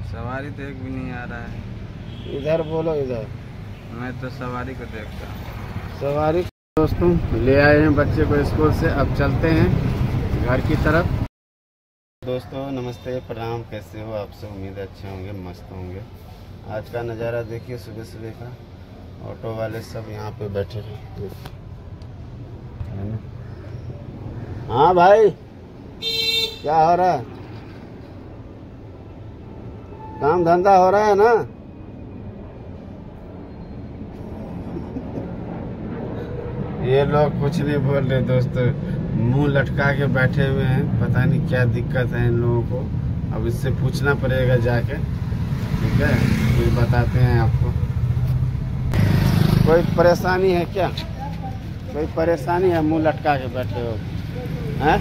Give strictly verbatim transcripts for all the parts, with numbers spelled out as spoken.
सवारी तो एक भी नहीं आ रहा है। इधर बोलो, इधर। मैं तो सवारी को देखता हूँ। सवारी दोस्तों ले आए हैं बच्चे को स्कूल से, अब चलते हैं घर की तरफ। दोस्तों नमस्ते, प्रणाम, कैसे हो आप सब? उम्मीद अच्छे होंगे, मस्त होंगे। आज का नज़ारा देखिए सुबह सुबह का। ऑटो वाले सब यहाँ पे बैठे हैं। हाँ भाई, क्या हो रहा है? काम धंधा हो रहा है ना? ये लोग कुछ नहीं बोल रहे दोस्तों, मुंह लटका के बैठे हुए हैं। पता नहीं क्या दिक्कत है इन लोगों को, अब इससे पूछना पड़ेगा जाके। ठीक है, कोई बताते हैं आपको। कोई परेशानी है क्या? कोई परेशानी है? मुंह लटका के बैठे हो हैं?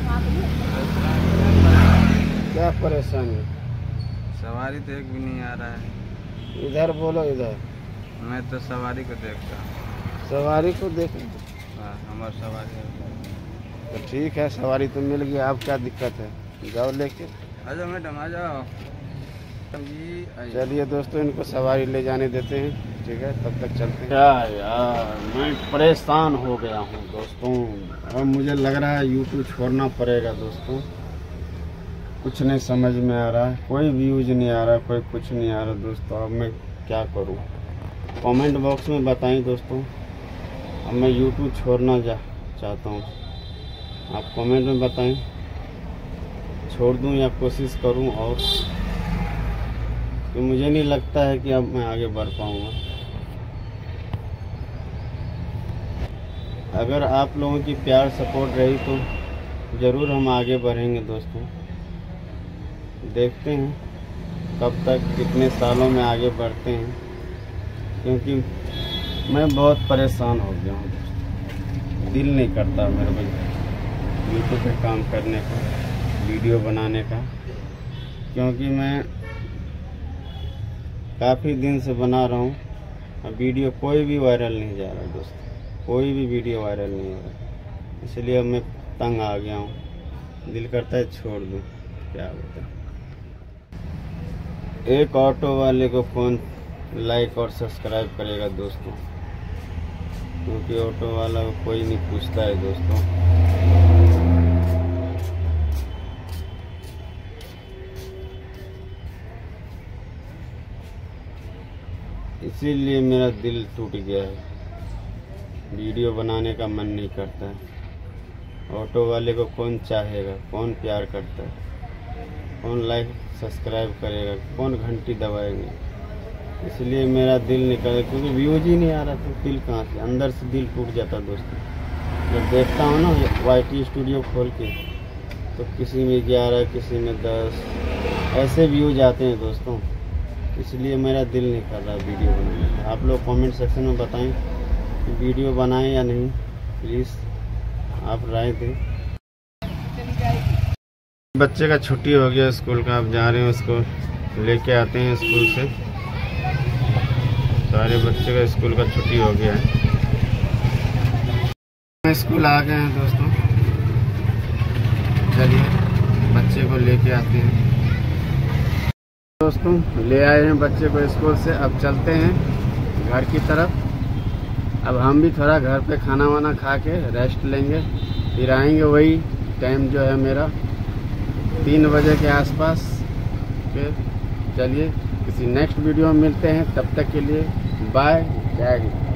क्या परेशानी? सवारी तो एक भी नहीं आ रहा है। इधर बोलो, इधर। मैं तो सवारी को देखता हूँ। सवारी को देख? हाँ, हमारी सवारी है। तो ठीक है, सवारी तो मिल गई, अब क्या दिक्कत है? जाओ लेके। आ जाओ मैडम, आ जाओ जी। चलिए दोस्तों, इनको सवारी ले जाने देते हैं। ठीक है, तब तक चलते हैं। क्या यार, मैं परेशान हो गया हूँ दोस्तों। अब मुझे लग रहा है यूट्यूब छोड़ना पड़ेगा दोस्तों। कुछ नहीं समझ में आ रहा है, कोई व्यूज नहीं आ रहा, कोई कुछ नहीं आ रहा दोस्तों। अब मैं क्या करूँ? कमेंट बॉक्स में बताएं दोस्तों। अब मैं यूट्यूब छोड़ना जा चाहता हूँ, आप कमेंट में बताएं, छोड़ दूँ या कोशिश करूँ। और तो मुझे नहीं लगता है कि अब मैं आगे बढ़ पाऊँगा। अगर आप लोगों की प्यार सपोर्ट रही तो ज़रूर हम आगे बढ़ेंगे दोस्तों। देखते हैं कब तक, कितने सालों में आगे बढ़ते हैं, क्योंकि मैं बहुत परेशान हो गया हूँ दोस्तों। दिल नहीं करता मेरे को यूट्यूब पे काम करने का, वीडियो बनाने का, क्योंकि मैं काफ़ी दिन से बना रहा हूँ। अब वीडियो कोई भी वायरल नहीं जा रहा दोस्तों, कोई भी वीडियो वायरल नहीं हो रहा। इसलिए अब मैं तंग आ गया हूँ, दिल करता है छोड़ दूँ। क्या होता है? एक ऑटो वाले को कौन लाइक और सब्सक्राइब करेगा दोस्तों, क्योंकि ऑटो वाला को कोई नहीं पूछता है दोस्तों। इसीलिए मेरा दिल टूट गया है, वीडियो बनाने का मन नहीं करता है। ऑटो वाले को कौन चाहेगा, कौन प्यार करता है, कौन लाइक सब्सक्राइब करेगा, कौन घंटी दबाएंगे? इसलिए मेरा दिल नहीं करता, क्योंकि व्यूज ही नहीं आ रहा तो दिल कहाँ से, अंदर से दिल टूट जाता दोस्तों। जब देखता हूँ ना वाई टी स्टूडियो खोल के, तो किसी में ग्यारह, किसी में दस ऐसे व्यूज आते हैं दोस्तों। इसलिए मेरा दिल नहीं कर रहा वीडियो बनाने का। आप लोग कमेंट सेक्शन में बताएं कि वीडियो बनाएं या नहीं, प्लीज़ आप राय दें। बच्चे का छुट्टी हो गया स्कूल का, अब जा रहे हैं उसको लेके आते हैं स्कूल से। सारे बच्चे का स्कूल का छुट्टी हो गया है, स्कूल आ गए हैं दोस्तों। चलिए बच्चे को लेके आते हैं दोस्तों। ले आए हैं बच्चे को स्कूल से, अब चलते हैं घर की तरफ। अब हम भी थोड़ा घर पे खाना वाना खा के रेस्ट लेंगे, फिर आएंगे। वही टाइम जो है मेरा तीन बजे के आसपास। फिर चलिए किसी नेक्स्ट वीडियो में मिलते हैं, तब तक के लिए बाय, जय हिंद।